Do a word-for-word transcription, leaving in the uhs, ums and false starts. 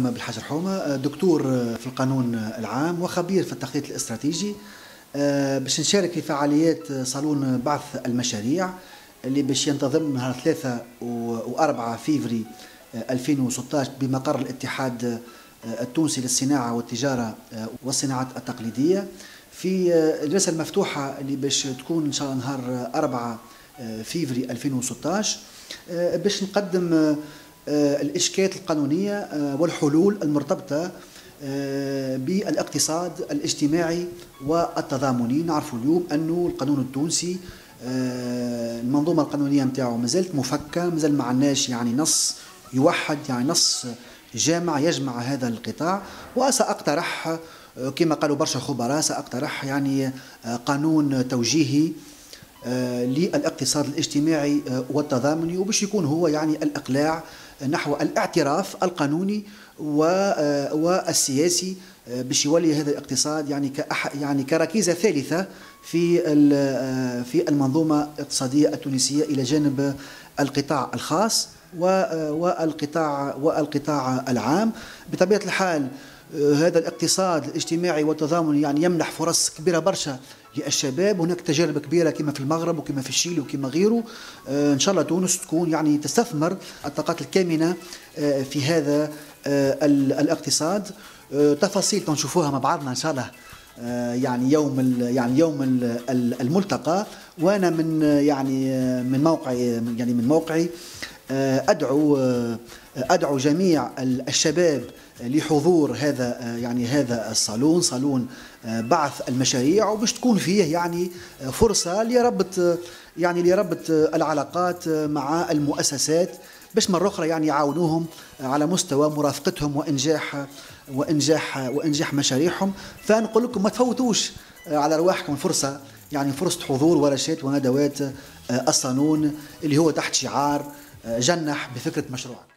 معكم بالحاج رحومة، دكتور في القانون العام وخبير في التخطيط الاستراتيجي، باش نشارك في فعاليات صالون بعث المشاريع اللي باش ينتظم نهار ثلاثة وأربعة فيفري ألفين وستة عشر بمقر الاتحاد التونسي للصناعة والتجارة والصناعات التقليدية، في الجلسة المفتوحة اللي باش تكون إن شاء الله نهار أربعة فيفري ألفين وستة عشر، باش نقدم الإشكالات القانونية والحلول المرتبطة بالاقتصاد الاجتماعي والتضامني. نعرفوا اليوم أنه القانون التونسي المنظومة القانونية نتاعو مازالت مفكة، مازال ما عندناش يعني نص يوحد، يعني نص جامع يجمع هذا القطاع. وسأقترح كما قالوا برشا خبراء، سأقترح يعني قانون توجيهي للاقتصاد الاجتماعي والتضامني، وباش يكون هو يعني الإقلاع نحو الاعتراف القانوني والسياسي، باش يولي هذا الاقتصاد يعني يعني كركيزة ثالثة في في المنظومة الاقتصادية التونسية إلى جانب القطاع الخاص والقطاع والقطاع العام. بطبيعة الحال هذا الاقتصاد الاجتماعي والتضامني يعني يمنح فرص كبيرة برشا للشباب. هناك تجارب كبيرة كما في المغرب وكما في الشيل وكما غيره. إن شاء الله تونس تكون يعني تستثمر الطاقات الكامنة في هذا الاقتصاد. تفاصيل تنشوفوها مع بعضنا إن شاء الله يعني يوم يعني يوم الملتقى. وأنا من يعني من موقعي يعني من موقعي أدعو أدعو جميع الشباب لحضور هذا يعني هذا الصالون، صالون بعث المشاريع، وباش تكون فيه يعني فرصة لربط يعني لربط العلاقات مع المؤسسات، باش مرة أخرى يعني يعاونوهم على مستوى مرافقتهم وإنجاح وإنجاح وإنجاح مشاريعهم. فنقول لكم ما تفوتوش على رواحكم فرصة، يعني فرصة حضور ورشات وندوات الصالون اللي هو تحت شعار جنح بفكرة مشروع.